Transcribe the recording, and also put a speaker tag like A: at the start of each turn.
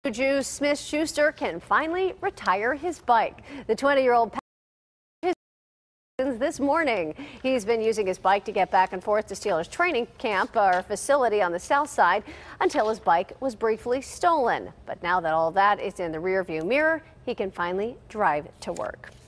A: Jew Smith-Schuster can finally retire his bike. The 20-year-old this morning. He's been using his bike to get back and forth to Steelers training camp or facility on the south side until his bike was briefly stolen. But now that all that is in the rearview mirror, he can finally drive to work.